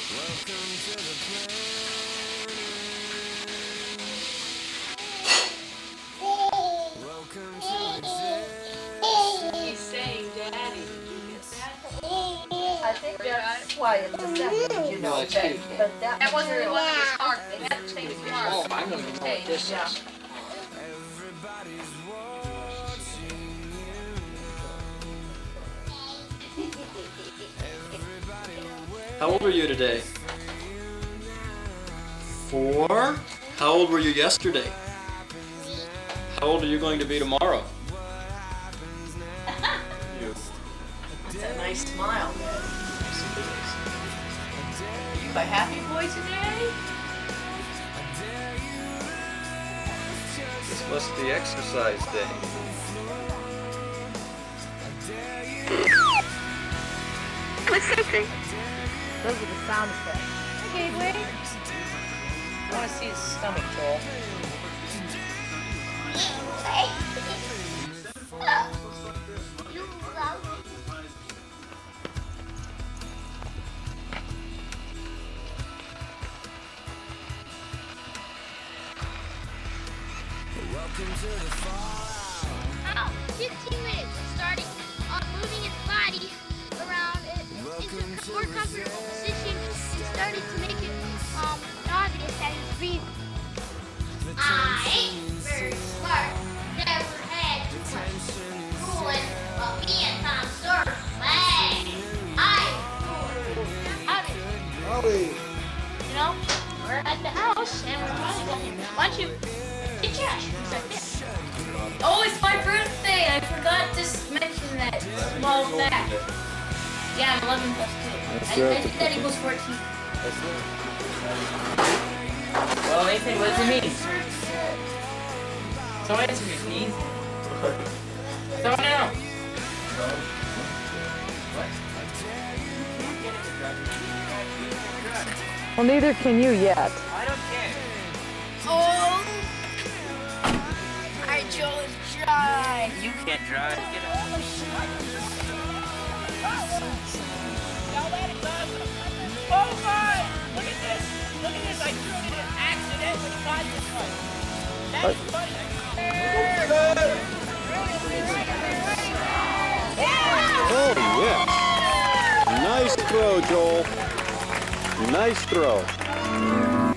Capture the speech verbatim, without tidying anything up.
He's saying, Daddy, did you get that? I think that's why it's a second, you know, but, but that That wasn't the material. one that was marked. They had to change the mark. Oh, I don't even know what this Yeah. is. How old were you today? Four? How old were you yesterday? How old are you going to be tomorrow? You. That's a nice smile, Dad. Are you a happy boy today? This must be exercise day. What's something? Those are the sound effects. Hey, Gateway. I want to see his stomach, Joel. Oh, fifteen minutes of starting uh, moving its body around it into a more comfortable position and started to make it um, obvious that he's breathing. I ain't very smart. Never had too much schooling, but me and Tom Sawyer, man, I Howdy. Howdy. You know, we're at the house and we're probably going to watch him get trash. It's like this. Oh, it's my birthday! I forgot to mention that small fact. Yeah, I'm eleven plus two. That's I, right. I think that equals fourteen. Well, Nathan, what does it mean? Someone answer me, please. Someone know. Well, neither can you yet. I don't care. Oh, our Joel is dry. You can't drive. Get out. Oh my! Look at this! Look at this! I threw it in an accident when you got this one. That's funny. Oh, yeah. Nice throw, Joel. Nice throw.